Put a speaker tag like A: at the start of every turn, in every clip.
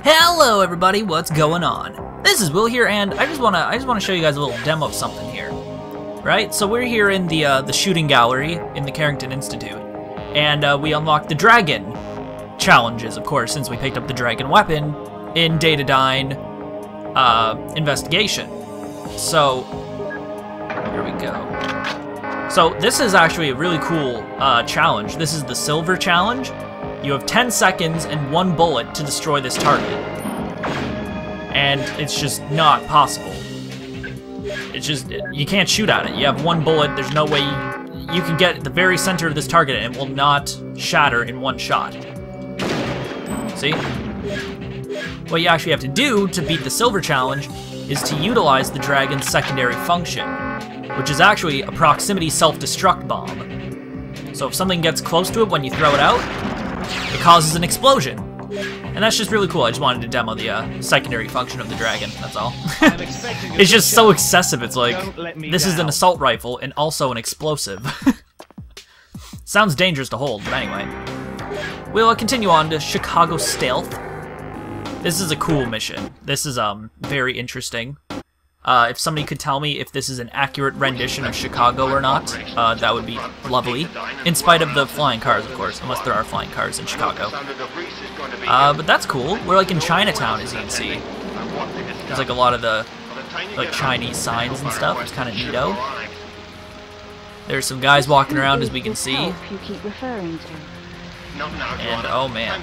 A: Hello everybody, what's going on? This is Will here, and I just wanna show you guys a little demo of something here. Right? So we're here in the shooting gallery in the Carrington Institute, and we unlocked the dragon challenges, of course, since we picked up the dragon weapon in Datadyne investigation. So here we go. So this is actually a really cool challenge. This is the silver challenge. You have 10 seconds and 1 bullet to destroy this target. And it's just not possible. It's just, you can't shoot at it. You have 1 bullet, there's no way you can get at the very center of this target and it will not shatter in 1 shot. See? What you actually have to do to beat the silver challenge is to utilize the dragon's secondary function, which is actually a proximity self-destruct bomb. So if something gets close to it when you throw it out, it causes an explosion. And that's just really cool. I just wanted to demo the secondary function of the dragon, that's all. It's just so excessive, it's like, this is an assault rifle and also an explosive. Sounds dangerous to hold, but anyway. We'll continue on to Chicago Stealth. This is a cool mission. This is very interesting. If somebody could tell me if this is an accurate rendition of Chicago or not, that would be lovely. In spite of the flying cars, of course, unless there are flying cars in Chicago. But that's cool. We're like in Chinatown, as you can see. There's like a lot of the like Chinese signs and stuff. It's kind of neato. There's some guys walking around, as we can see. And oh man.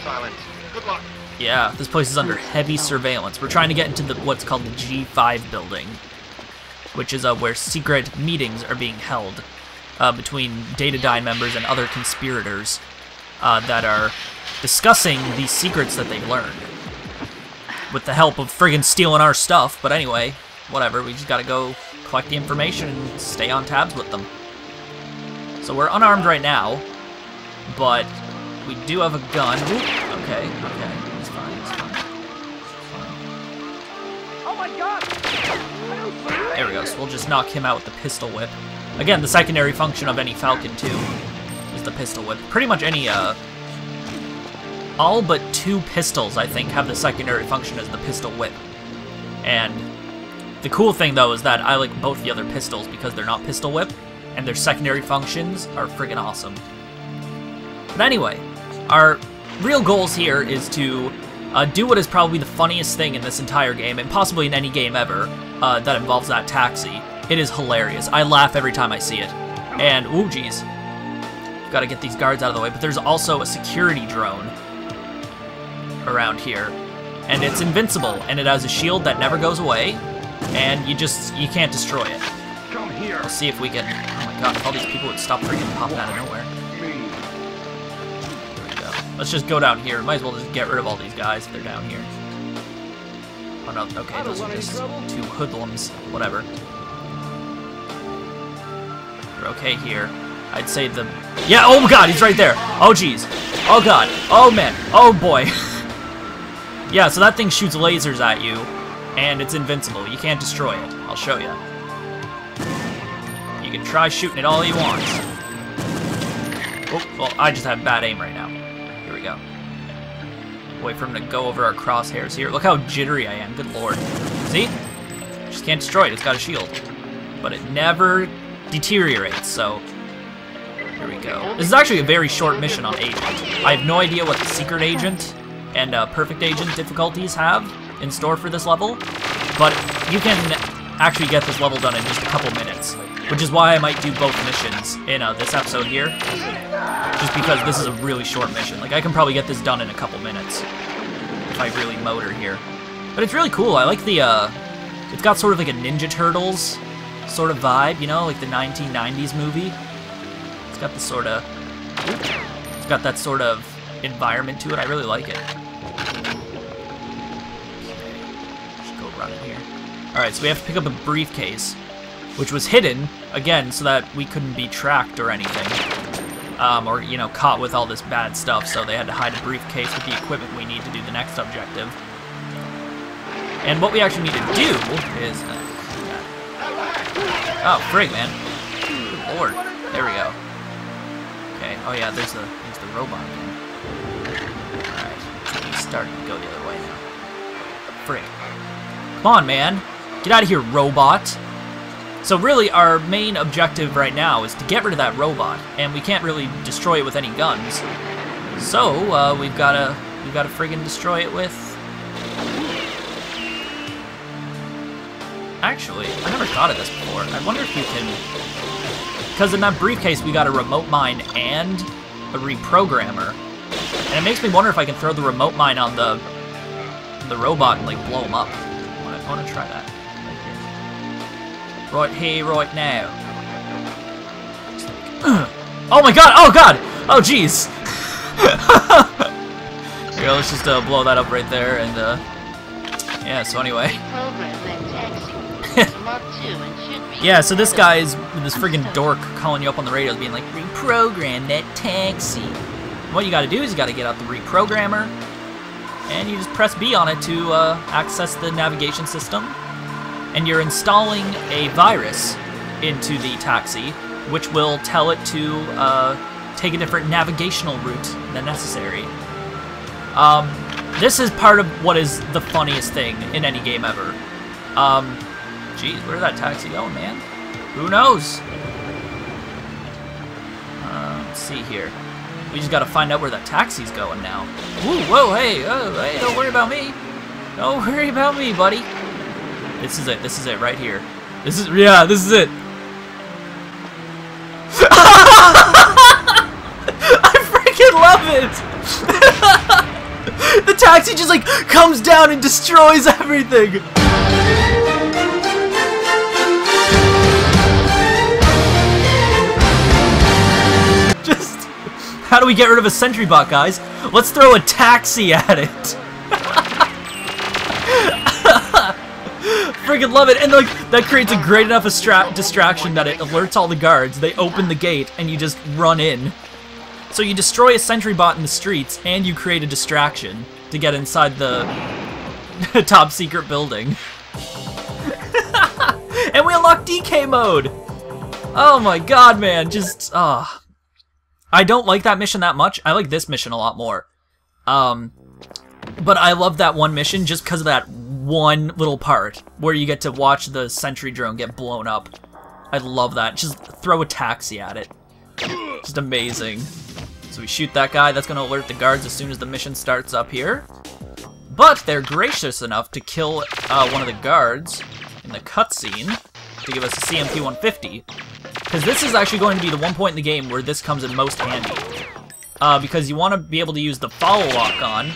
A: Yeah, this place is under heavy surveillance. We're trying to get into what's called the G5 building, which is where secret meetings are being held between Datadyne members and other conspirators that are discussing these secrets that they've learned. With the help of friggin' stealing our stuff, but anyway, whatever, we just gotta go collect the information and stay on tabs with them. So we're unarmed right now, but we do have a gun. Ooh, okay. It's fine.
B: Oh my god!
A: There we go, so we'll just knock him out with the pistol whip. Again, the secondary function of any Falcon 2 is the pistol whip. Pretty much any, all but 2 pistols, I think, have the secondary function as the pistol whip. And the cool thing, though, is that I like both the other pistols because they're not pistol whip, and their secondary functions are friggin' awesome. But anyway, our real goals here is to do what is probably the funniest thing in this entire game, and possibly in any game ever, that involves that taxi. It is hilarious. I laugh every time I see it. And, ooh, geez. Gotta get these guards out of the way, but there's also a security drone around here. And it's invincible, and it has a shield that never goes away, and you can't destroy it.
B: Come here.
A: We'll see if we can, oh my god, if all these people would stop freaking popping out of nowhere. Let's just go down here. Might as well just get rid of all these guys if they're down here. Oh no, okay, those are just 2 hoodlums. Whatever. We're okay here. I'd say the... Yeah, oh my god, he's right there! Oh jeez. Oh god. Oh man. Oh boy. Yeah, so that thing shoots lasers at you, and it's invincible. You can't destroy it. I'll show you. You can try shooting it all you want. Oh, well, I just have bad aim right now. Here we go. Wait for him to go over our crosshairs here. Look how jittery I am, good lord. See? Just can't destroy it, it's got a shield. But it never deteriorates, so... Here we go. This is actually a very short mission on Agent. I have no idea what the Secret Agent and Perfect Agent difficulties have in store for this level, but you can actually get this level done in just a couple minutes, which is why I might do both missions in this episode here. Just because this is a really short mission. Like, I can probably get this done in a couple minutes if I really motor here. But it's really cool. I like the, it's got sort of like a Ninja Turtles sort of vibe, you know, like the 1990s movie. It's got the sort of, it's got that sort of environment to it. I really like it. Okay, just go run in here. Alright, so we have to pick up a briefcase, which was hidden, again, so that we couldn't be tracked or anything. Or, you know, caught with all this bad stuff, so they had to hide a briefcase with the equipment we need to do the next objective. And what we actually need to do is... oh, frig, man. Good lord. There we go. Okay, oh yeah, there's the robot again. Alright, starting to go the other way now. Frick. Come on, man. Get out of here, robot. So really, our main objective right now is to get rid of that robot, and we can't really destroy it with any guns. So we've gotta friggin' destroy it with. Actually, I never thought of this before. I wonder if you can, because in that briefcase we got a remote mine and a reprogrammer, and it makes me wonder if I can throw the remote mine on the robot and like blow him up. I want to try that. Right here, right now. Oh my god! Oh god! Oh jeez! Here, let's just blow that up right there, and yeah. So anyway. Yeah. So this guy's this friggin' dork calling you up on the radio, being like, "Reprogram that taxi." And what you got to do is you got to get out the reprogrammer, and you just press B on it to access the navigation system. And you're installing a virus into the taxi, which will tell it to take a different navigational route than necessary. This is part of what is the funniest thing in any game ever. Geez, where's that taxi going, man? Who knows? Let's see here. We just gotta find out where that taxi's going now. Woo, whoa, hey, oh, hey, don't worry about me. Don't worry about me, buddy. This is it right here. This is it. I freaking love it! The taxi just like comes down and destroys everything. Just, how do we get rid of a sentry bot, guys? Let's throw a taxi at it. Friggin' love it, and like that creates a great enough distraction that it alerts all the guards. They open the gate, and you just run in. So you destroy a sentry bot in the streets, and you create a distraction to get inside the top secret building. And we unlock DK mode. Oh my god, man! Just I don't like that mission that much. I like this mission a lot more. But I love that one mission just because of that one little part where you get to watch the sentry drone get blown up. I love that. Just throw a taxi at it. Just amazing. So we shoot that guy. That's going to alert the guards as soon as the mission starts up here. But they're gracious enough to kill one of the guards in the cutscene to give us a CMP-150. Because this is actually going to be the one point in the game where this comes in most handy. Because you want to be able to use the follow lock-on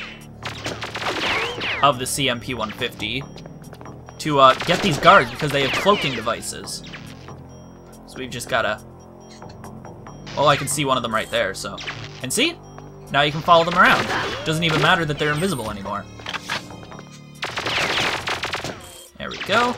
A: of the CMP-150 to get these guards because they have cloaking devices. So we've just gotta... Oh, I can see one of them right there, so... And see? Now you can follow them around. Doesn't even matter that they're invisible anymore. There we go.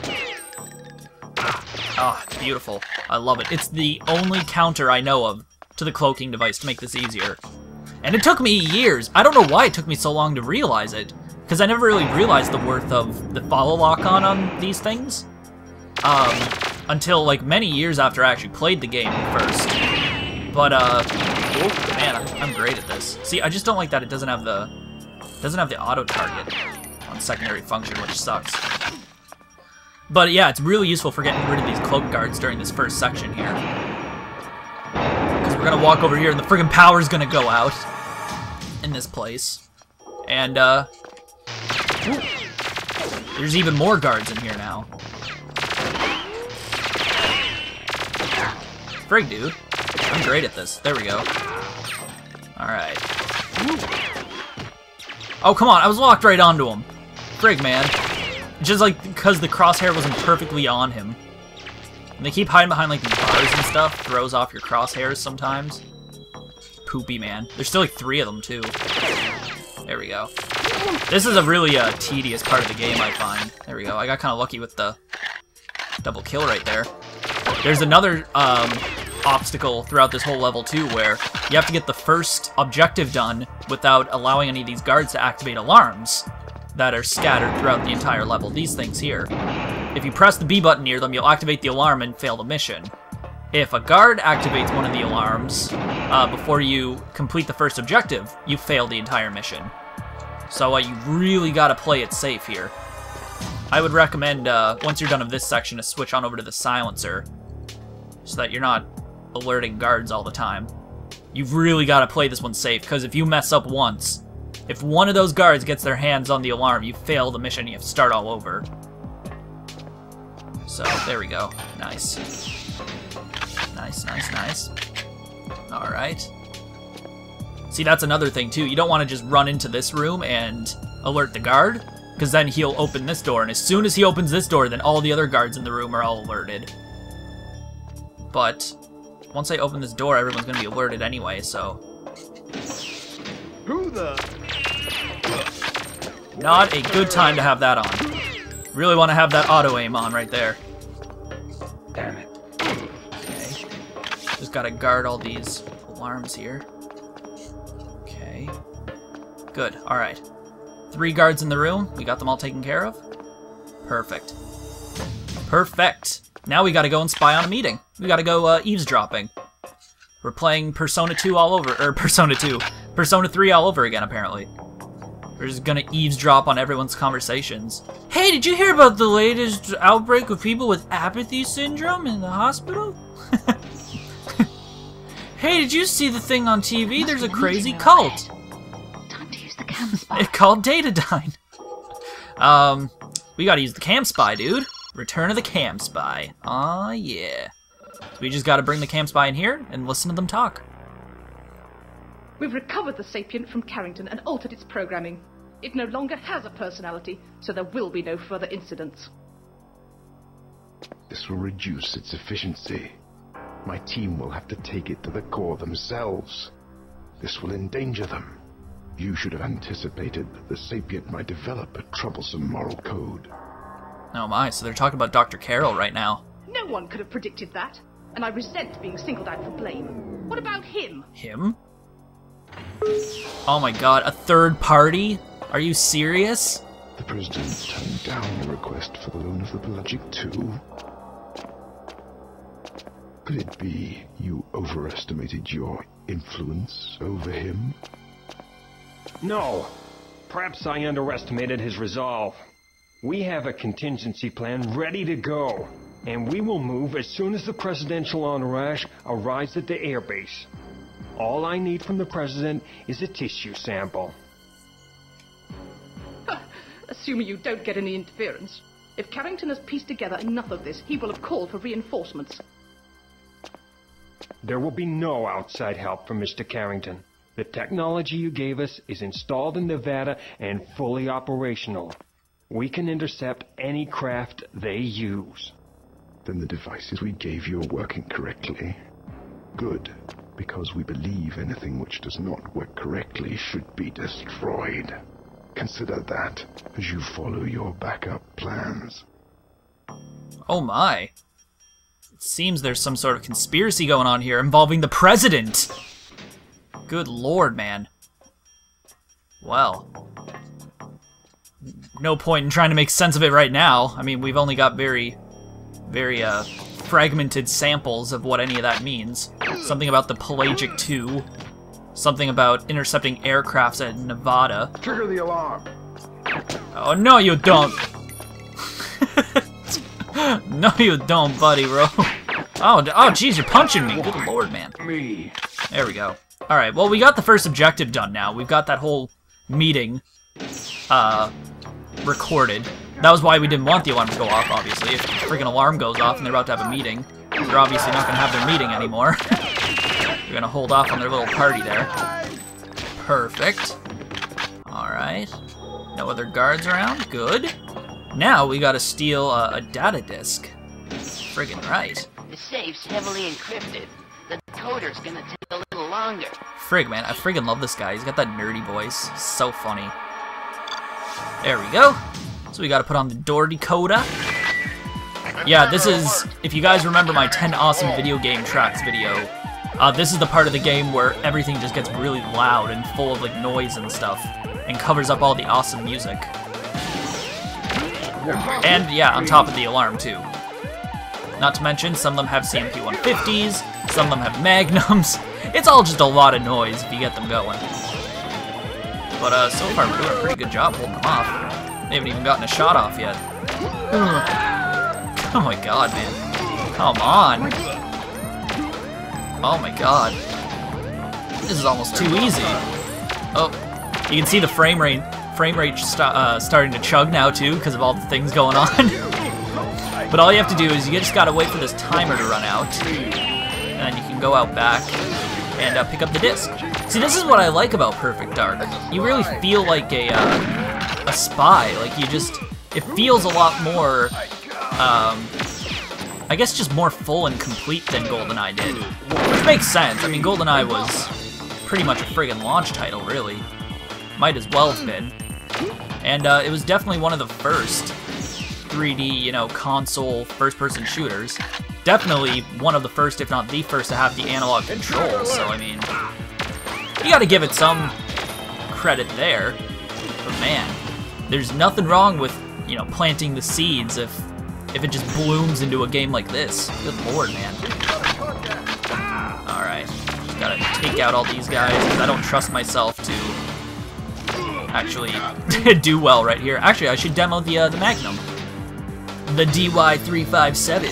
A: Ah, it's beautiful. I love it. It's the only counter I know of to the cloaking device to make this easier. And it took me years. I don't know why it took me so long to realize it. Because I never really realized the worth of the follow lock-on these things. Until, like, many years after I actually played the game first. But, oh, man, I'm great at this. See, I just don't like that it doesn't have the auto-target on secondary function, which sucks. But, yeah, it's really useful for getting rid of these cloak guards during this first section here. Because we're gonna walk over here and the friggin' power's gonna go out in this place. And, ooh, there's even more guards in here now. Frig, dude. I'm great at this. There we go. Alright. Oh, come on. I was locked right onto him. Frig, man. Just like because the crosshair wasn't perfectly on him. And they keep hiding behind like these bars and stuff. Throws off your crosshairs sometimes. Poopy, man. There's still like 3 of them, too. There we go. This is a really tedious part of the game, I find. There we go. I got kind of lucky with the double kill right there. There's another obstacle throughout this whole level, too, where you have to get the first objective done without allowing any of these guards to activate alarms that are scattered throughout the entire level. These things here. If you press the B button near them, you'll activate the alarm and fail the mission. If a guard activates one of the alarms before you complete the first objective, you fail the entire mission. So you really gotta play it safe here. I would recommend, once you're done with this section, to switch on over to the silencer, so that you're not alerting guards all the time. You've really gotta play this one safe, because if you mess up once, if one of those guards gets their hands on the alarm, you fail the mission, you have to start all over. So, there we go. Nice. Nice, nice, nice. Alright. See, that's another thing, too. You don't want to just run into this room and alert the guard, because then he'll open this door, and as soon as he opens this door, then all the other guards in the room are all alerted. But once I open this door, everyone's going to be alerted anyway, so...
B: Who the...
A: Not a good time to have that on. Really want to have that auto-aim on right there.
B: Damn it.
A: Okay. Just gotta guard all these alarms here. Okay. Good, alright. 3 guards in the room. We got them all taken care of. Perfect. Perfect. Now we gotta go and spy on a meeting. We gotta go eavesdropping. We're playing Persona 2 all over, or Persona 2. Persona 3 all over again, apparently. We're just gonna eavesdrop on everyone's conversations. Hey, did you hear about the latest outbreak of people with apathy syndrome in the hospital? Hey, did you see the thing on TV? There's a crazy cult.
C: Time to use the cam spy.
A: It's called Datadyne. We gotta use the cam spy, dude. Return of the cam spy. Aw, yeah. So we just gotta bring the cam spy in here and listen to them talk.
D: We've recovered the Sapient from Carrington and altered its programming. It no longer has a personality, so there will be no further incidents.
E: This will reduce its efficiency. My team will have to take it to the core themselves. This will endanger them. You should have anticipated that the Sapient might develop a troublesome moral code.
A: Oh my, so they're talking about Dr. Carroll right now.
D: No one could have predicted that, and I resent being singled out for blame. What about him?
A: Him? Oh my god, a third party? Are you serious?
E: The President turned down the request for the loan of the Pelagic II. Could it be you overestimated your influence over him?
B: No. Perhaps I underestimated his resolve. We have a contingency plan ready to go, and we will move as soon as the presidential entourage arrives at the airbase. All I need from the President is a tissue sample.
D: Assuming you don't get any interference. If Carrington has pieced together enough of this, he will have called for reinforcements.
B: There will be no outside help from Mr. Carrington. The technology you gave us is installed in Nevada and fully operational. We can intercept any craft they use.
E: Then the devices we gave you are working correctly. Good, because we believe anything which does not work correctly should be destroyed. Consider that as you follow your backup plans.
A: Oh my. It seems there's some sort of conspiracy going on here involving the President. Good lord, man. Well. No point in trying to make sense of it right now. I mean, we've only got very fragmented samples of what any of that means. Something about the Pelagic II. Something about intercepting aircrafts at Nevada.
E: Trigger the alarm!
A: Oh, no you don't! No you don't, buddy, bro. Oh, jeez, you're punching me. Good lord, man.
E: Me.
A: There we go. Alright, well, we got the first objective done now. We've got that whole meeting recorded. That was why we didn't want the alarm to go off, obviously. If the freaking alarm goes off and they're about to have a meeting, they're obviously not going to have their meeting anymore. They're going to hold off on their little party there. Perfect. Alright. No other guards around. Good. Now we got to steal a data disk. Friggin' right.
C: The safe's heavily encrypted. The coder's gonna take a little longer.
A: Frig, man, I friggin' love this guy. He's got that nerdy voice. He's so funny. There we go. So we gotta put on the door decoder. Yeah, this is, if you guys remember my 10 awesome video game tracks video, this is the part of the game where everything just gets really loud and full of like noise and stuff, and covers up all the awesome music. And yeah, on top of the alarm too. Not to mention, some of them have CMP-150s, some of them have Magnums. It's all just a lot of noise if you get them going. But so far we're doing a pretty good job holding them off. They haven't even gotten a shot off yet. Oh my god, man. Come on. Oh my god. This is almost too easy. Oh, you can see the frame rate starting to chug now too because of all the things going on. But all you have to do is you just gotta wait for this timer to run out, and then you can go out back and pick up the disc. See, this is what I like about Perfect Dark. You really feel like a spy. Like it feels a lot more, I guess just more full and complete than GoldenEye did. Which makes sense. I mean, GoldenEye was pretty much a friggin' launch title, really. Might as well have been. And it was definitely one of the first 3D, you know, console first-person shooters. Definitely one of the first, if not the first, to have the analog controls. So, I mean, you gotta give it some credit there. But man, there's nothing wrong with, you know, planting the seeds if it just blooms into a game like this. Good lord, man. Alright, gotta take out all these guys, because I don't trust myself to actually do well right here. Actually, I should demo the Magnum. The DY357.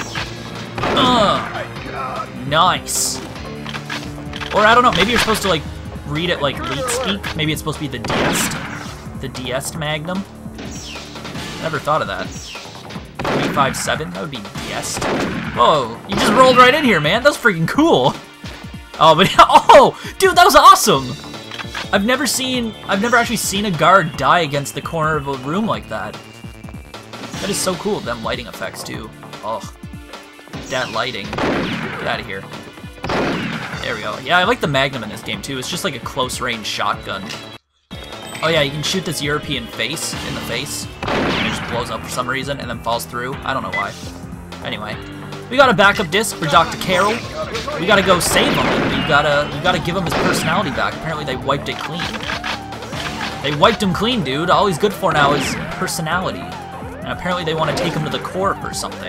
A: Nice. Or I don't know, maybe you're supposed to like read it like leet speak. Maybe it's supposed to be the DS. The DS Magnum. Never thought of that. 357, that would be DS. Whoa, you just rolled right in here, man. That's freaking cool. Oh, but oh, dude, that was awesome. I've never actually seen a guard die against the corner of a room like that. That is so cool, them lighting effects too. Oh, that lighting. Get out of here. There we go. Yeah, I like the Magnum in this game too. It's just like a close-range shotgun. Oh yeah, you can shoot this European face in the face. And it just blows up for some reason and then falls through. I don't know why. Anyway, we got a backup disc for Dr. Carroll. We gotta go save him. And we gotta give him his personality back. Apparently they wiped it clean. They wiped him clean, dude. All he's good for now is personality. And apparently they want to take him to the Corp or something.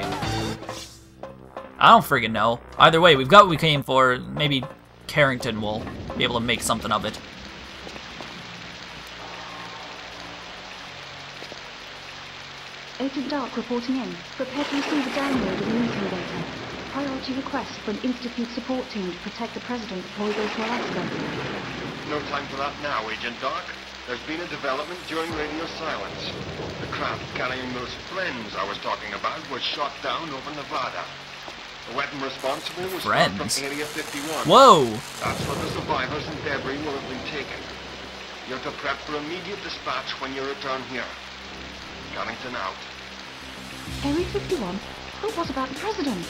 A: I don't friggin' know. Either way, we've got what we came for. Maybe Carrington will be able to make something of it.
F: Agent Dark reporting in. Prepare to receive a download of the meeting data. Priority request for an Institute support team to protect the President before he goes to Alaska.
G: No time for that now, Agent Dark. There's been a development during radio silence. The craft carrying those friends I was talking about was shot down over Nevada. The weapon responsible was from Area 51.
A: Whoa!
G: That's where the survivors and debris will have been taken. You're to prep for immediate dispatch when you return here. Carrington out.
F: Area 51? But what about the President?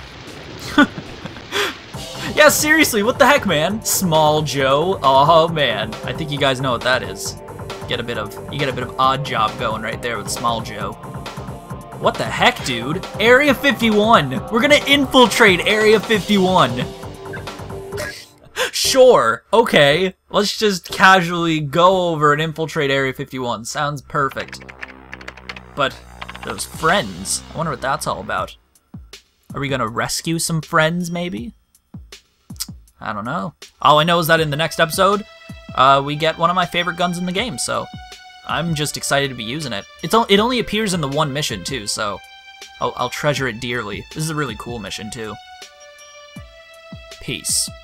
A: Yeah, seriously, what the heck, man? Small Joe. Oh man, I think you guys know what that is. You get a bit of Odd Job going right there with Small Joe. What the heck, dude? Area 51. We're gonna infiltrate Area 51. Sure. Okay. Let's just casually go over and infiltrate Area 51. Sounds perfect. But those friends. I wonder what that's all about. Are we gonna rescue some friends, maybe? I don't know. All I know is that in the next episode, we get one of my favorite guns in the game, so I'm just excited to be using it. It only appears in the one mission, too, so I'll treasure it dearly. This is a really cool mission, too. Peace.